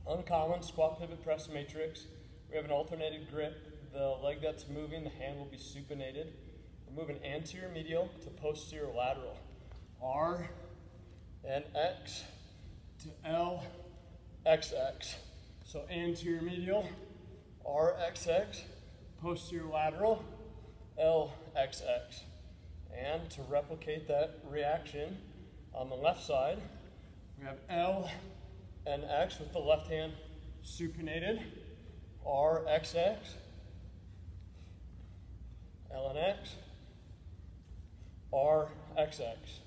Uncommon squat pivot press matrix. We have an alternated grip. The leg that's moving, the hand will be supinated. We're moving anterior medial to posterior lateral. RNX to LXX. So anterior medial, RXX, posterior lateral, LXX. And to replicate that reaction on the left side, we have LNX with the left hand supinated, RXX, LNX, RXX.